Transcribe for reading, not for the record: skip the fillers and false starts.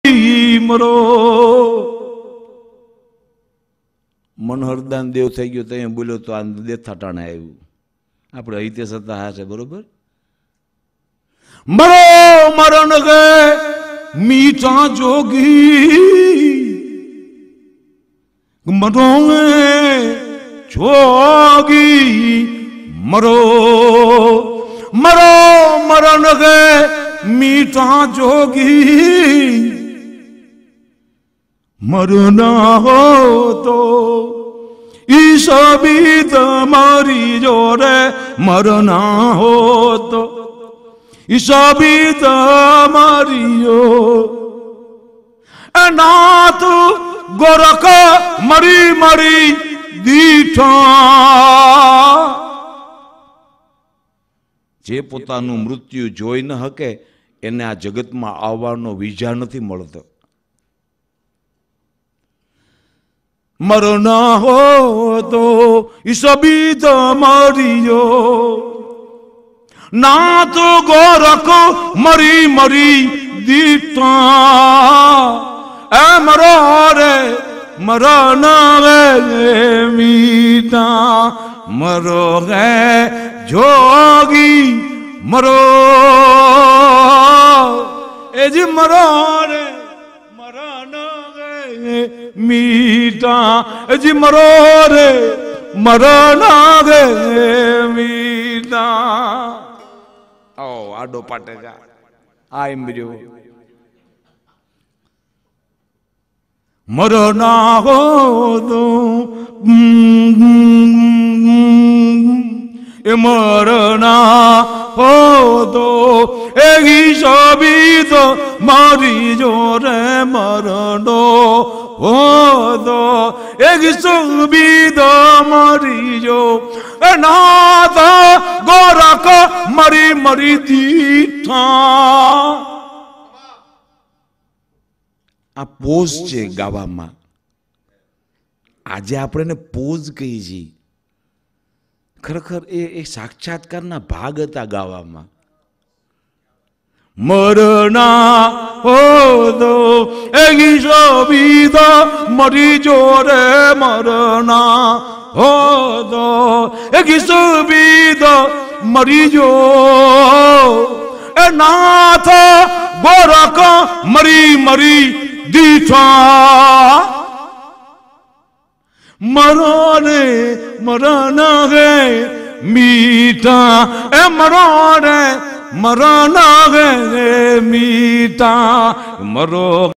मरो मनोहरदान देव थई गयो तो बोलो तो आ देथा टाणे आव्યું આપણે हिते सत्ता हशे बरोबर मरो मरण गए मीठा जोगी मरो जोगी मरो मरो मरण गए मीठा जोगी मरना हो तो ईश भी तुम्हारी जोरे मरना हो तो ईश भी तुम्हारी हो नाथ गोरख मरी मरी दीठा जे पोतानु मृत्यु जोई न हके एने आ जगत में आववानो वीजा नथी मळतो मरना हो तो इस भी मरियो ना तो गोरख मरी मरी दीता ए मरो रे मरना रे मीता मरो गे जोगी मरो ए जी मरो रे मरना मीठा जी मरो रे मरना गे मीठा ओ आडो पाटेगा आ एम्ब्रियो मरना हो दो मरना हो दो एक सभी तो मारी जो रे मरनो हो दो एक सभी तो मारी जो नाथ गोरख मरी मरी दीठा आ पोज छे गावामां आजे आपणे पोज कही छी खरेखर ए साक्षात्कारना भाग हता गावामां मरना हो दो एक सभी मरी जो रे मरना हो दो एक सभी मरी जो नाथ गोरख मरी मरी दीठा मरो रे मरना गे मीठा ए मरो रे मरना गे मीठा मरो